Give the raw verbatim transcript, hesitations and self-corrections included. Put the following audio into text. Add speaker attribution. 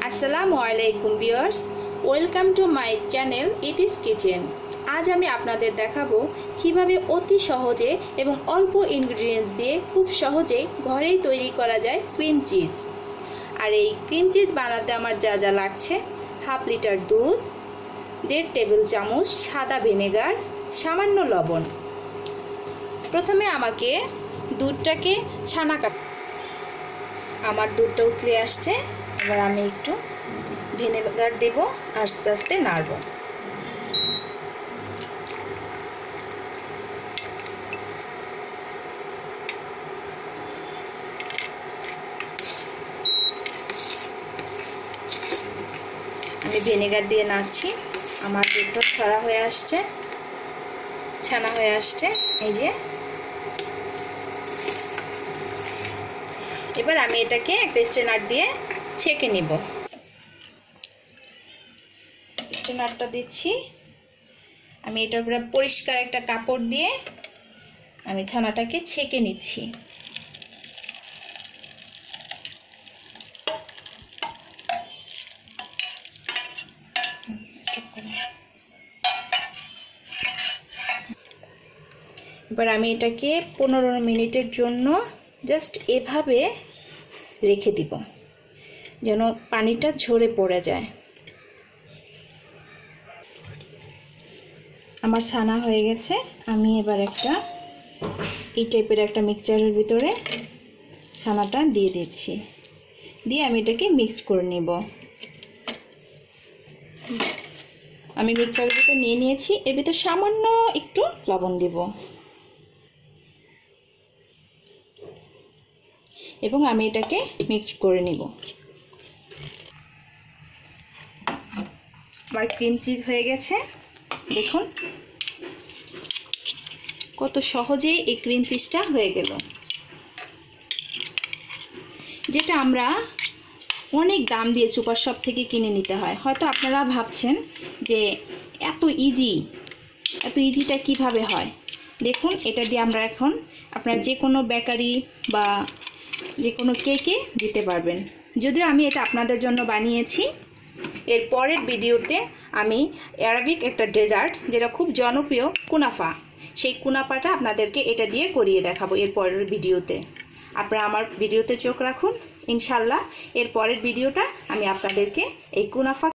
Speaker 1: আসসালামু আলাইকুম viewers, welcome to my channel it is kitchen. আজ আমি আপনাদের দেখাবো কিভাবে অতি সহজে এবং অল্প ইনগ্রিডিয়েন্টস দিয়ে খুব সহজেই ঘরেই তৈরি করা যায় ক্রিম চিজ। আর এই ক্রিম চিজ বানাতে আমার যা যা লাগছে: হাফ লিটার দুধ, দেড় টেবিল চামচ সাদা ভিনেগার, সামান্য লবণ। প্রথমে আমাকে দুধটাকে ছানা কাট আমার দুধটা উতলে আসছে। এবার আমি একটু ভিনেগার দেব, আস্তে আস্তে নাড়ব। আমি ভিনেগার দিয়ে নাড়ছি। আমার দুধটা ছাড়া হয়ে আসছে, ছানা হয়ে আসছে। এই যে এবার আমি এটাকে একটা স্ট্রেনার দিয়ে ছেঁকে নিব। স্ট্রেনারটা দিচ্ছি। আমি এটার উপরে পরিষ্কার একটা কাপড় দিয়ে আমি ছানাটাকে ছেঁকে নিচ্ছি। এবার আমি এটাকে পনেরো মিনিটের জন্য জাস্ট এভাবে রেখে দিব, যেন পানিটা ঝরে পড়ে যায়। আমার ছানা হয়ে গেছে। আমি এবার একটা এই টাইপের একটা মিক্সচারের ভিতরে ছানাটা দিয়ে দিচ্ছি, দিয়ে আমি এটাকে মিক্স করে নেব। আমি মিক্সচারের ভিতরে নিয়ে নিয়েছি। এর ভিতরে সামান্য একটু লবণ দিব এবং আমি এটাকে মিক্সড করে নিব। আমার ক্রিম চিজ হয়ে গেছে। দেখুন কত সহজেই এই ক্রিম চিজটা হয়ে গেল, যেটা আমরা অনেক দাম দিয়ে সুপার শপ থেকে কিনে নিতে হয়। হয়তো আপনারা ভাবছেন যে এত ইজি, এত ইজিটা কিভাবে হয়। দেখুন এটা দিয়ে আমরা এখন আপনারা যে কোনো বেকারি বা যে কোনো কেকে দিতে পারবেন। যদিও আমি এটা আপনাদের জন্য বানিয়েছি। এর পরের ভিডিওতে আমি অ্যারাবিক একটা ডেজার্ট যেটা খুব জনপ্রিয়, কুনাফা, সেই কুনাফাটা আপনাদেরকে এটা দিয়ে করিয়ে দেখাবো এর পরের ভিডিওতে। আপনারা আমার ভিডিওতে চোখ রাখুন। ইনশাল্লাহ এর পরের ভিডিওটা আমি আপনাদেরকে এই কুনাফা